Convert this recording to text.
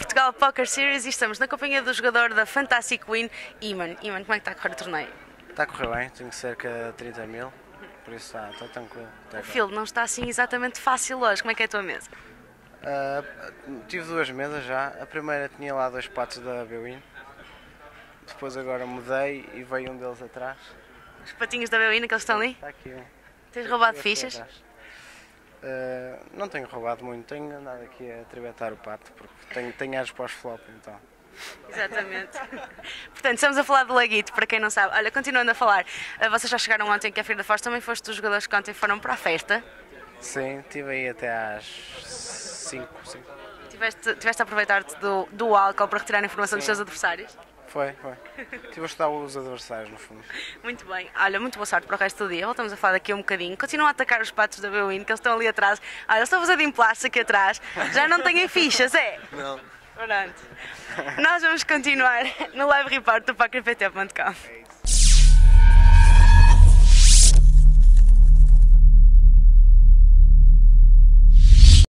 Portugal Poker Series e estamos na companhia do jogador da Fantastic Win, Iman. Iman, como é que está a correr o torneio? Está a correr bem, tenho cerca de 30 mil, por isso está tranquilo. O field não está assim exatamente fácil hoje, como é que é a tua mesa? Tive duas mesas já, a primeira tinha lá dois patos da Bwin, depois agora mudei e veio um deles atrás. Os patinhos da Bwin, aqueles que estão ali? Está aqui um. Tens roubado Este fichas? atrás. Não tenho roubado muito, tenho andado aqui a tribetar o pato, porque tenho ares para os flop, então. Exatamente. Portanto, estamos a falar de Laguito, para quem não sabe. Olha, continuando a falar, vocês já chegaram ontem que é a Feira da Foz, também foste dos jogadores que ontem foram para a festa. Sim, estive aí até às 5. Tiveste a aproveitar-te do álcool para retirar a informação dos Sim. teus adversários? Foi. Estive a estudar os adversários, no fundo. Muito bem. Olha, muito boa sorte para o resto do dia. Voltamos a falar daqui um bocadinho. Continuam a atacar os patos da Bwin, que eles estão ali atrás. Olha, eles estão a fazer de emplasto aqui atrás. Já não têm fichas, é? Não. Pronto. Nós vamos continuar no live report do PokerPT.com.